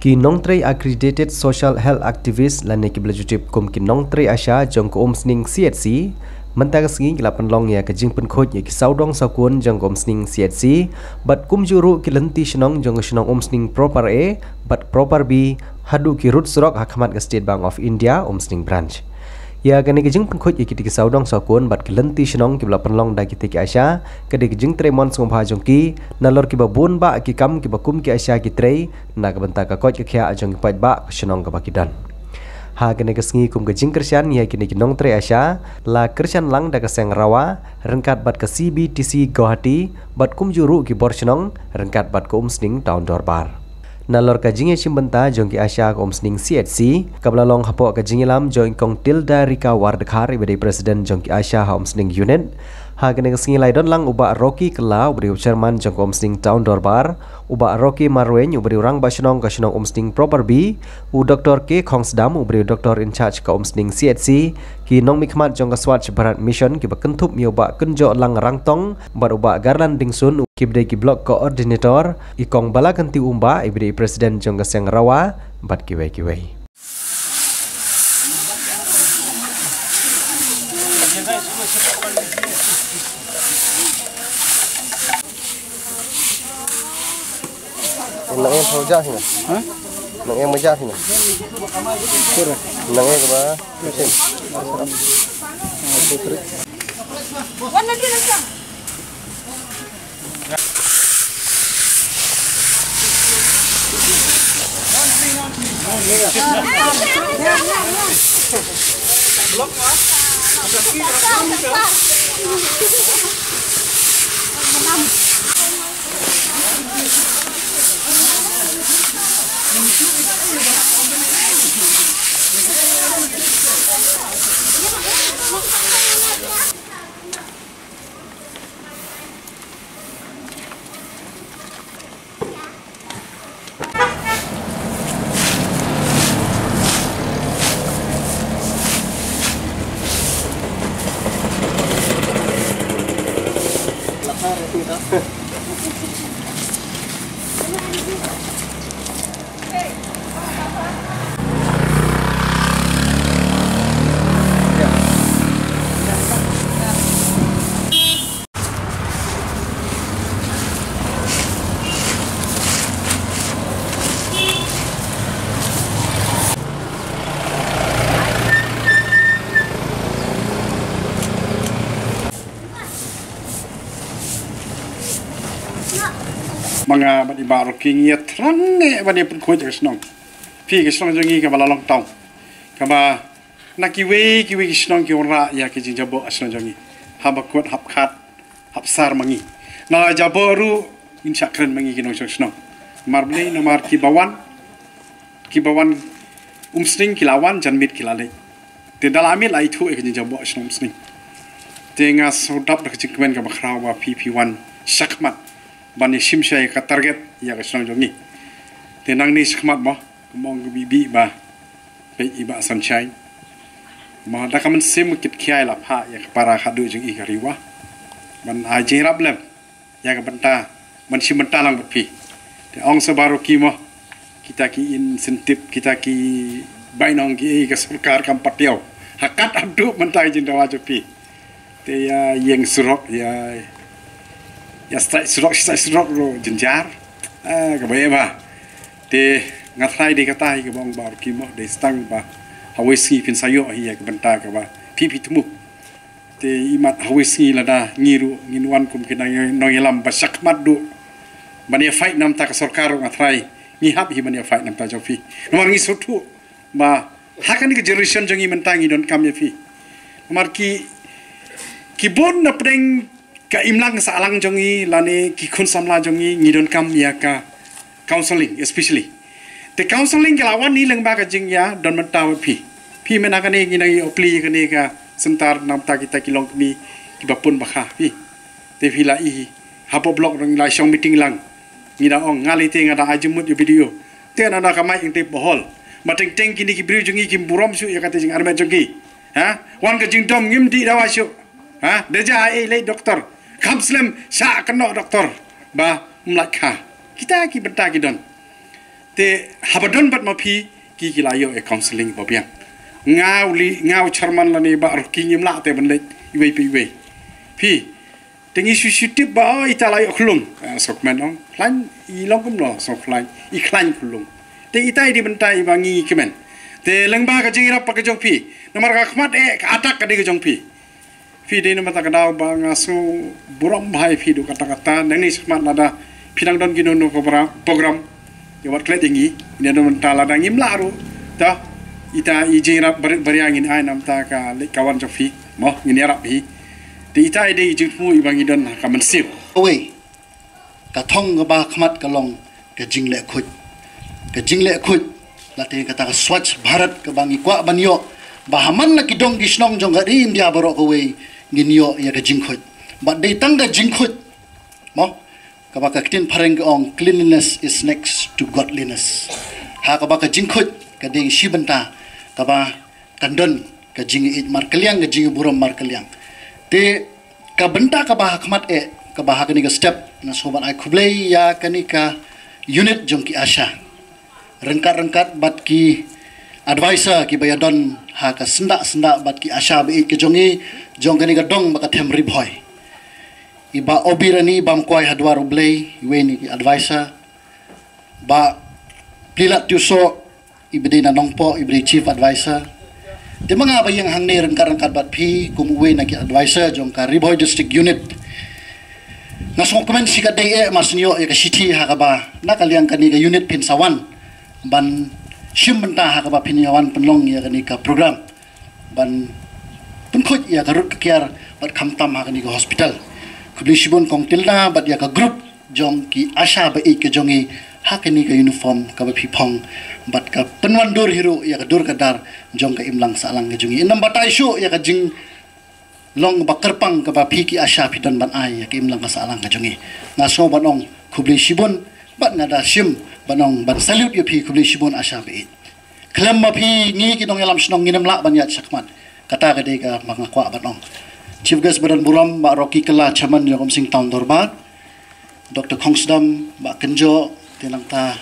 Ki nong tray accredited social health activist lan ki belajutip kum ki nong tray asya jong ko sning CHC mentang sengi kila penlong ya ke jing pen khoj ya ki saudong sakun jong ko sning CHC bat kum juru ki lenti shnong jong shnong sning proper A bat proper B hadu ki root surok hakamat ke State Bank of India sning branch ya kani ke jing pen khoj ya ki saudong sakun bat ki lenti shnong ki bla penlong da ki te ki asya ke de jing tray mon song bha jong ki nalor ki ba bun ba ki kam ki ba kum ki asya ki tray na ka benta ka khoj ki khya jong ki pat ba shnong ka ba ki dan ha kene kesngi kum ke jing kersian ya kini nong tre asya la kersian lang da keseng rawa rengkat bat ke CBTC Guwahati bat kum juru ki borsnong rengkat bat ke sning town dorbar nalor ka jinge simbenta jong ki asya ke sning CHC kablalong hapo ka jingilam jong kong Tilda Rika Wardkhar ibadi presiden jong ki asya ha sning unit ha kene kesngi laidon lang uba Rocky Kela ubri chairman jong ko sning town dorbar uba Rocky Marwen ubri orang basnong ka shnong sning proper B u Dr. K Khongsdam ubri Dr. in charge ka sning CHC ki nong mikmat jong ka Swachh Bharat mission ki bakentup mi uba kenjo lang rangtong bar uba Garland Dingsun ki bde ki block coordinator ikong bala kanti umba ibri presiden jong ka seng rawa bat ki wei nang em thâu ra thì hả nang em mới ra thì nang em cái ba mesin mga badi baro kingi trange badi pun khoj kesnong phi kesnong jongi ka bala long tong ka ba na kiwe kesnong ki ora ya ki jabo asnong jongi hab kot hab khat hab sar mangi na jabo ru insya kren mangi kinong kesnong marble na mar ki bawan sning kilawan janmit kilale te dalami lai thu e ki jabo asnong sning te nga sodap dak cikmen ka bakhraw wa PP1 shakmat bani simsai ka target ya ka snong jongi tenang ni skmat mo mong bibi ba pe iba sunshine ma da kaman sim kit khiai la pha ya para khadu jongi ka riwa ban a jerab lem ya ka banta man simenta lang pi te ong sa baro ki mo kita ki insentif kita ki bainong ki ka sarkar kam patiaw hakat abdu mentai jindawa pi te ya yeng surok ya strike surok ro jenjar ka ba te ngathai de kata hi ka bong bar ki mo de stang ba hawisi pin sayo hi ya ka banta ka ba pipi tumu te imat hawisi la da ngiru nginwan kum kina no yelam ba sakmat du bani fight nam ta ka sarkar ngathai ni hab hi bani fight nam ta jofi nomar ngi sotu ba hakan ki generation jongi mentangi don kam ya fi nomar ki bon na preng ka imlang sa alang jongi lane ki khun samla jongi ngidon kam ya ka counseling especially the counseling ka lawan ni leng ba ka jing ya don mentaw phi mena ka ni ngi opli ka ni ka sentar nam ta kita kilong mi ki bapun bakha phi te phi la i hapo blog rang la shong meeting lang ngi da ong ngali te ngada ajumut yu video te na ka mai ing te bohol mateng teng kini ki bri jongi ki burom su ya ka te jing arme jongi ha wan ka jing dom ngim di dawa syu ha deja le doktor Kamslem sya kena doktor ba mlakha kita ki benta ki don te habadon bat ma phi ki kilayo e counseling ba biang ngau charman la ni ba roki ngim la te ban le iwe pi phi tengi shisitip ba italayo khulung sokmen ong klan I long kum no sok klan I klan khulung te itai di bentai bangi kemen te lengba ka jingira pa ka jong pi namar ka khmat ka atak ka de ka jong pi de namata ka daw ba ngaso buram bhai phi du kata nang ni khmat lada pinang don gino no program yo wat klet ingi ne do mentala dang im laru ta ita I jingira bariangin ai nam ta ka le kawan jong pi mo ngini arab hi te itai de jing fu I bangi don ka man sip oi ka thong ga ba khmat ka long ka jingle khut ka jingle khut lati kata ka swachh bharat ka bangi kwa banyo bahaman na kidong gisnong jong gari India baro ko we ginyo ya ka jingkhut but they tanga jingkhut mo ka ba ka tin phareng ong cleanliness is next to godliness ha ka ba ka jingkhut ka ding shibanta ka ba kandon ka jingi it mar kaliang ka jingi buram mar kaliang te ka benta ka ba khmat e ka ba ha ka ni ka step na soban ai khublei ya kanika unit jong ki asha rengkat bat ki advisor ki bayadon ha ka senda bat ki asha be ki jongi jong kani ka dong baka them riboy iba obirani bam koi hadwar ublei weni ki advisor ba plilat tuso ibedi na nongpo ibedi chief advisor de mga bayang hangne rengkat bat phi kum we na ki advisor jong ka riboy district unit nasong komen sika de masnyo ya ka city ha ka ba nakaliang kani ka unit pin sawan ban shimbanta ha ka ba pinyawan penlong ya kani ka program ban punkhot ya ka rut kyar bat khamtam ha kani ka hospital kubli shibon kong tilna bat ya ka group jong ki asha ba ik jongi ha kani ka uniform ka ba phipong bat ka penwan dur hero ya ka dur ka dar jong ka imlang salang ka jongi inam batai shu ya ka jing long bakarpang ka ba phiki asha pidon ban ai ya ka imlang ka salang ka jongi na so banong kubli shibon bat ngada shim banong ban salute yu phi kubli shibon asha be klam ma phi ngi ki dong yalam snong nginam la ban ya chakmat kata ka de ka mga kwa banong chief guest badan buram ba roki kala chaman yom sing town dorbat dr khongsdam ba kenjo tinang ta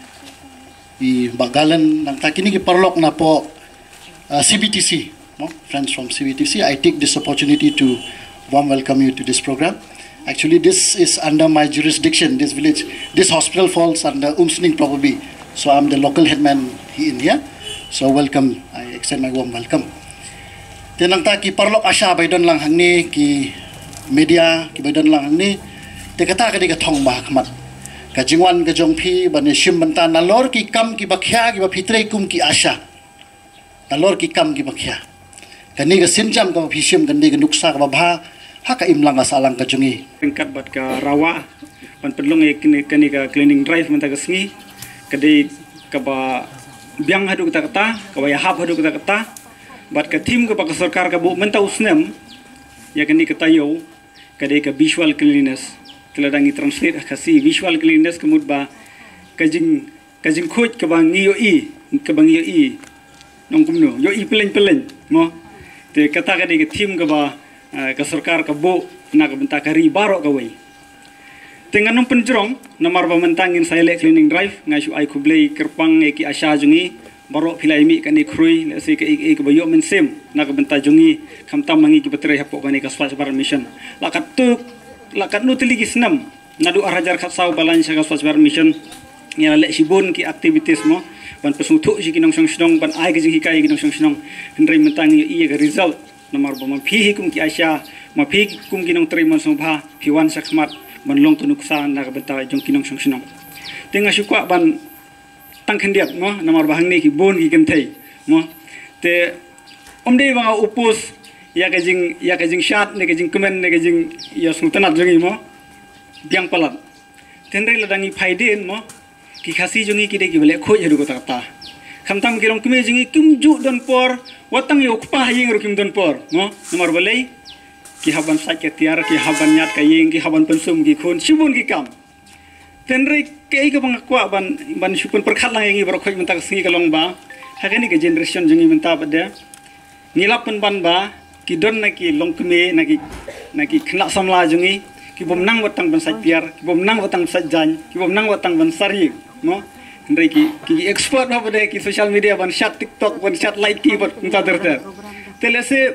I bagalan nang ta kini ki parlok na po CBTC no friends from CBTC I take this opportunity to warm welcome you to this program. Actually, this is under my jurisdiction, this village. This hospital falls under Umsning probably. So I'm the local headman in here. So welcome, I extend my warm welcome. Tenang ta ki parlok asya baydon lang hangni ki media ki baydon lang hangni. Te kata ka di ka thong ba khmat. Ka jingwan ka jong phi ban shim banta nalor ki kam ki bakhya ki ba phitre kum ki asya. Nalor ki kam ki bakhya. Kani ka sinjam ka phi shim kan di ka nuksa ka ba haka imlang asalang ka jungi tingkat bat ka rawa pan pedlong e kani ka cleaning drive menta ka sngi kadi ka ba biang hadu kata ka ba hab hadu kata bat ka team ka ka sarkar ka bu menta usnem ya kani ka tayo kadi ka visual cleanliness teladangi translate ka si visual cleanliness kemud ba kajing khoj ka bang yo i nong kumno yo i peleng mo te kata kadi ka team ka ba ka sarkar ka bo na ka benta ka ri baro ka wei tengan nong penjrong namar ba mentangin saile cleaning drive ngai ai kublei kerpang e ki asha jungi baro philai mi ka ni khrui le se ka ik ba yo men sem na ka benta jungi khamtam mangi ki betre hapo ka ni ka swachh bharat mission la kat nu tili ki snam nadu arajar khat sau balan sha ka swachh bharat mission ya le sibon ki activities mo ban pesu thu ji ki nong song snong ban ai ki ji kai ki nong song snong hendrai mentangi i ga result namar ba ma phi kum ki asya ma phi kum ki nong tri mon song bha phiwan sakmat man long tu nuksa na ka benta jong ki nong song snong tenga shukwa ban tang khendiat mo namar ba hangni ki bon ki kenthei mo te omde ba upus ya ka jing shat ne ka jing comment ne ka jing ya sultanat jongi mo biang palat tenre ladangi phaiden mo ki khasi jongi ki de ki bele khoj hedu ko ta khamtam ki rong kume jingi kumju don por watang yo kpa ying ro kim don por no nomor balai ki haban sa ke tiar ki haban nyat ka ying ki haban pensum ki khun sibun ki kam tenre ke ka bang kwa ban supun perkhat lang ying bro khoj mentak singi kalong ba hakani ke generation jingi menta bade ngilapan ban ba ki don na ki long kume na ki khna samla jingi ki bom nang watang ban sa tiar ki bom nang watang sa jan ki bom nang watang ban sari no Henry ki expert apa deh ki social media ban chat TikTok ban chat like ki bat entah terter. Telese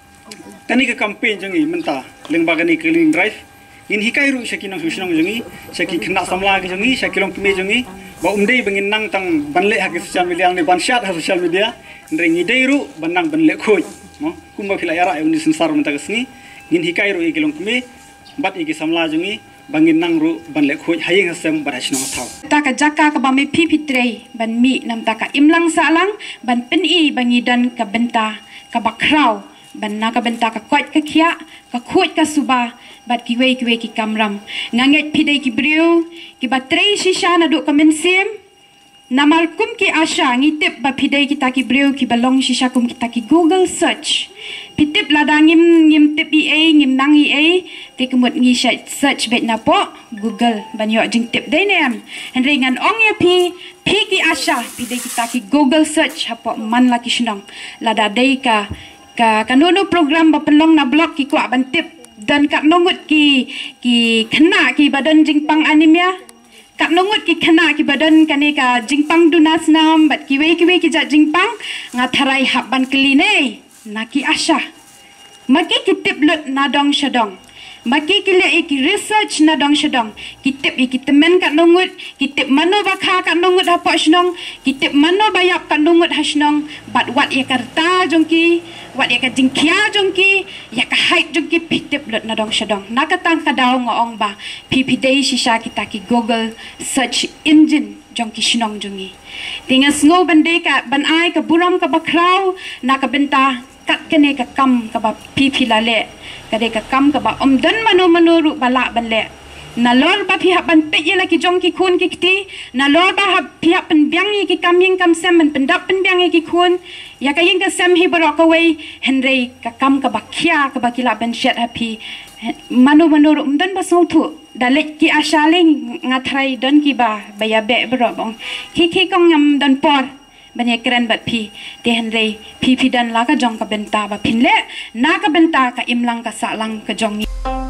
kani ke campaign jangi mentah leng bagani cleaning drive in hikai ru syaki nang susnang jangi syaki kena samla ke jangi syaki long kime jangi ba umdei bangin nang tang banle ha ke social media ni ban chat ha social media ndre ngidei ru banang banle khoi no kumba phila yara uni sensar mentah kesni in hikai ru ikilong kime bat iki samla jangi bangin nang ru banle khoi hayeng hasem barasnong thau ta ka jaka ka ba me pipitrei ban mi nam ta ka imlang salang ban peni bangi dan ka benta ka bakrau ban na ka benta ka kwat ka khia ka khot ka suba bat ki we ki kamram nganget pidai ki briu ki batrei shisha na do ka mensem namal kum ki asha ngitip ba pidai kita ki briu ki balong shisha kum kita ki Google search pitip ladangim ngim tip ngim nang te kemut ngi search bet na po Google ban yo jing tip dei nem henry ngan ong ya pi ki asha pidai kita ki Google search hapo man la ki shnong lada dei ka kanunu program bapelong na blog ki kwa bantip dan kat nongut ki kena ki badan jingpang anemia kat nongut ki kena ki badan kane ka jingpang dunas nam bat ki we ki jat jingpang ngatharai hab ban kline naki asha maki kitip lut nadong shadong maki kile iki research nadong shadong kitip iki temen kat nongut kitip mano bakha kat nongut apa shnong kitip mano bayap kat nongut hasnong bat wat ya karta jongki wat ya ka jingkia jongki ya ka hype jongki pitip lut nadong shadong nakatang kadaw ngong ba ppday shisha kita ki Google search engine jongki shnong jongi tingas ngo bande ka ban ai ka buram ka bakrau nakabenta kat kene ka kam ka ba pipi lale kade ka kam ka ba dan mano ru bala banle nalor ba pihak ban pe yela ki jong ki khun ki kti nalor ba pihak pen byang ki kam yeng kam sem ban pendap pen byang ki khun ya ka yeng ka sem hi barok away henry ka kam ka ba khia ka ba kila ban shet happy mano ru dan ba song thu dalek ki ashaling ngathrai dan ki ba ya be barobong ki kong ngam dan por banyak keren bat pi henry pi dan la ka jong ka benta ba pinle na ka benta ka imlang ka salang ka jong